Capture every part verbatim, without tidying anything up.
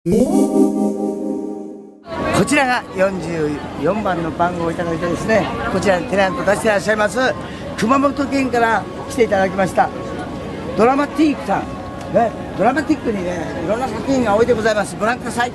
こちらがよんじゅうよんばんの番号をいただいてですね、こちらにテナント出していらっしゃいます熊本県から来ていただきましたドラマティックさん、ね、ドラマティックにねいろんな作品が置いてございます。ご覧ください。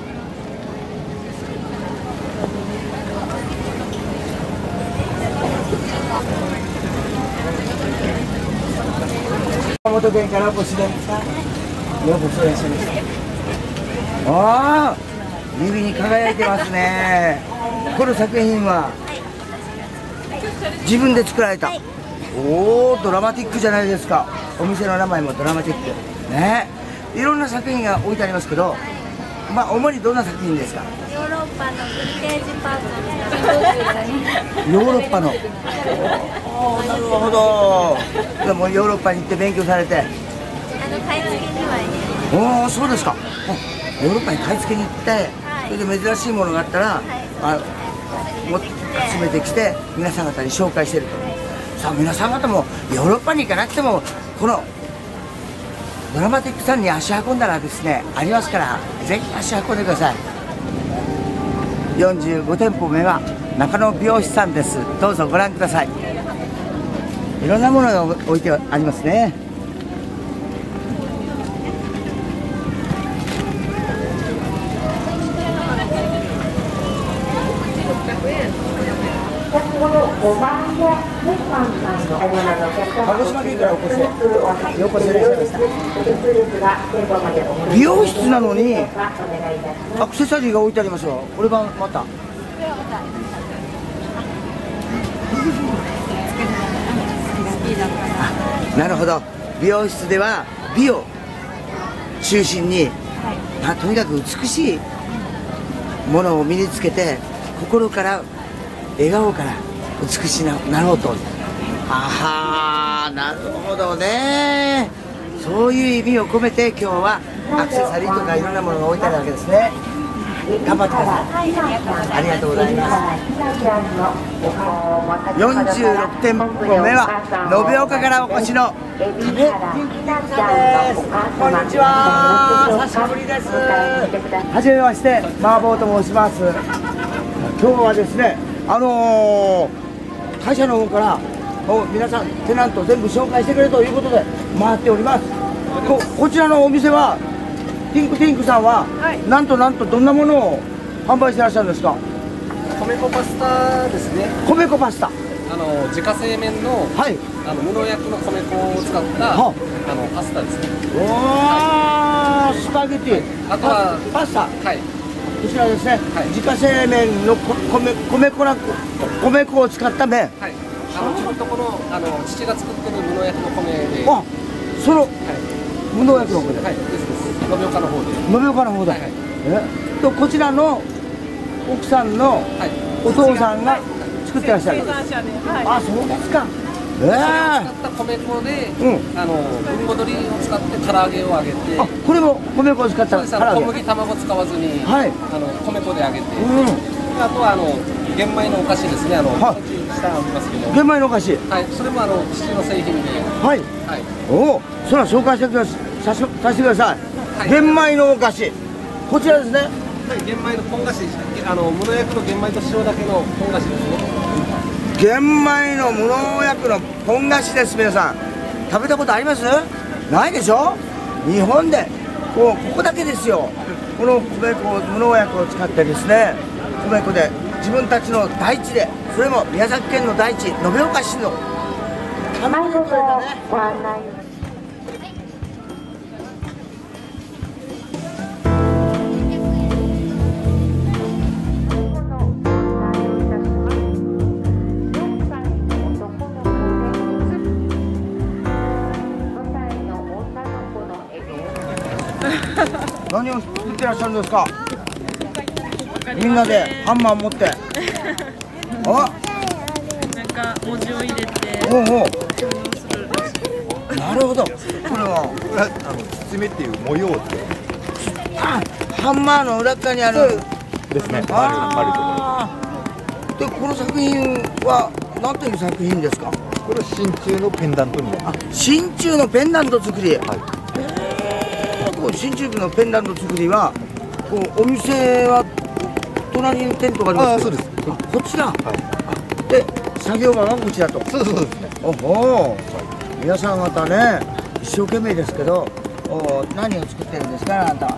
熊本県からお越しでした。ようこそいらっしゃいました。ああ、指に輝いてますね。この作品は自分で作られた。おお、ドラマティックじゃないですか。お店の名前もドラマティックね。いろんな作品が置いてありますけど、まあ主にどんな作品ですか？ ヨーロッパのヴィンテージパーツのヨーロッパのおなるほど。でもヨーロッパに行って勉強されて、あの買い付けにはおお、そうですか。ヨーロッパに買い付けに行って、はい、それで珍しいものがあったら、はい、あも集めてきて皆さん方に紹介してると、はい、さあ皆さん方もヨーロッパに行かなくてもこのドラマティックさんに足運んだらですねありますから、ぜひ足運んでください。よんじゅうごてんぽめは中野美容師さんです。どうぞご覧ください。いろんなものが置いてありますね。鹿児島県からお越し、ようこそいらっしゃいました。美容室なのにアクセサリーが置いてありますよ。これがまたなるほど。美容室では美を中心に、はい、とにかく美しいものを身につけて、心から笑顔から美しくなろうと。あはー、なるほどね。そういう意味を込めて今日はアクセサリーとかいろんなものが置いてあるわけですね。頑張ってください。ありがとうございます。よんじゅうろくてんぽめは延岡からお越しのカフェピンクさんです。こんにちは、久しぶりです。はじめまして、マーボーと申します。今日はですね、あのー、会社の方から皆さんテナント全部紹介してくれということで回っております。 こ, こちらのお店はティンクティンクさんは、はい、なんとなんとどんなものを販売してらっしゃるんですか？ 米粉パスタですね。 米粉パスタ、あの自家製麺の、はい、あの無農薬の米粉を使った、はあのパスタですね。 おー、はい、スパゲティ、 あとはパスタ、 はい、 こちらですね、はい、自家製麺の米米粉な米粉を使った麺、はい、 あの自分のところあの父が作ってる無農薬の米で、 あ、その、はい、無農薬の米で、 はい、ですです。延岡の方で。 延岡の方で、はいはい、えとこちらの奥さんのお父さんが作ってらっしゃる。あ、そうですか。ええー、 それを使った米粉で、うん、あの文語鶏を使って唐揚げを揚げて、 あ、これも米粉を使った唐揚げ。 小麦卵使わずに、はい、あの米粉で揚げて、うん、あとはあの玄米のお菓子ですね。あの、はい、下ありますけど。 玄米のお菓子。 はい、それもあの父の製品で。 はい。はい。おお、それは紹介してくださしさせてください。はい、玄米のお菓子。こちらですね。 はい、玄米のポン菓子。あの無農薬の玄米と塩だけのポン菓子ですね。 玄米の無農薬のポン菓子です。皆さん食べたことあります？ないでしょ。日本でこうここだけですよ。この米粉無農薬を使ってですね、米粉で自分たちの大地で、それも宮崎県の大地延岡市の卵で取れたね。何を作ってらっしゃるんですか？みんなでハンマー持ってあ、 なんか文字を入れておうおう、 するらしい。 なるほど。これはこれはあの包めっていう模様って、 あ、ハンマーの裏側にあるですね。 あー、でこの作品は何という作品ですか？ これは真鍮のペンダントになります。 あ、真鍮のペンダント作り。 はい。 えー、こう真鍮のペンダント作りはお店は隣にテントがあります。 あ、そうです。 こちら。 はい。 で、作業場がこちらと。 そうそうですね。 おほー。皆さん方ね、一生懸命ですけど、お何を作ってるんですか、あなた。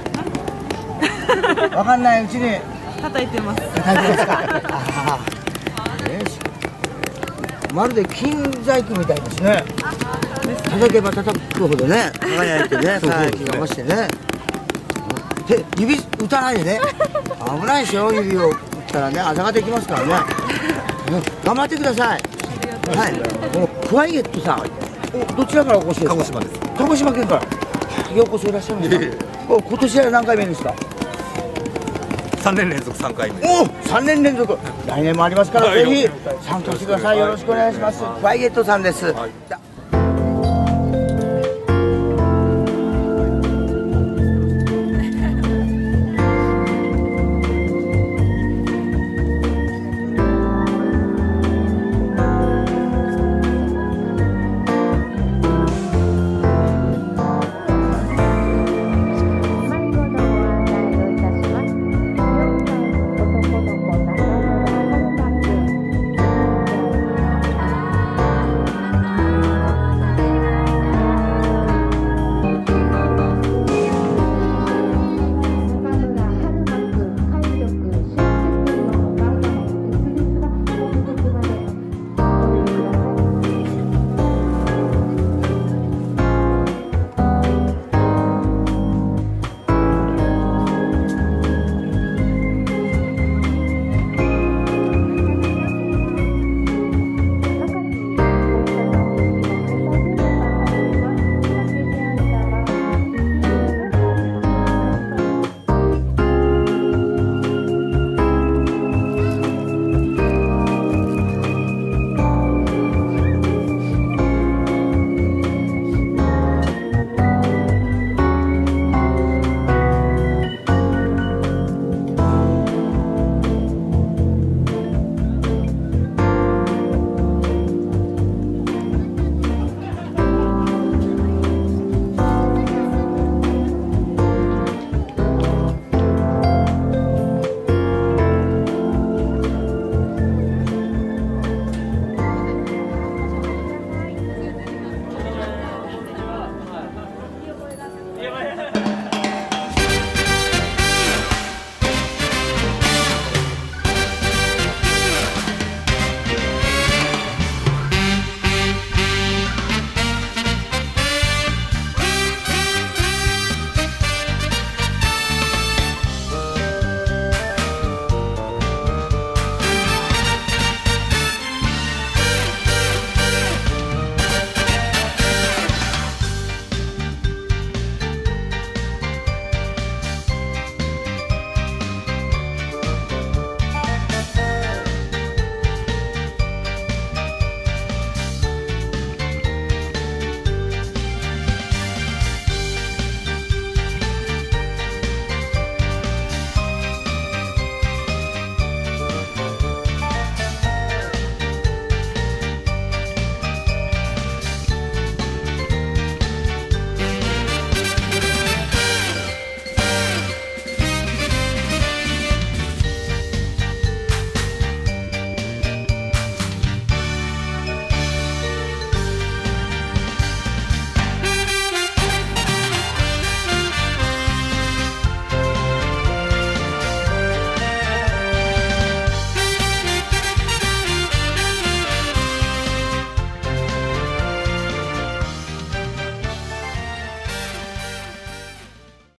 わかんないうちに。 叩いてます。 叩いてますか。あーね、まるで金細工みたいですね。叩けば叩くほどね、輝いてね、輝きが増してね。で、指打たないでね。危ないですよ、指を打ったらね、あざができますからね。頑張ってください。はい、このクワイエットさん、おどちらからお越しですか。 鹿児島です。 鹿児島県から。ようこそいらっしゃるんですか。お今年は何回目ですか。 三年連続三回目。 お三年連続。来年もありますから、ぜひ参加してください。よろしくお願いします。クワイエットさんです。 はい。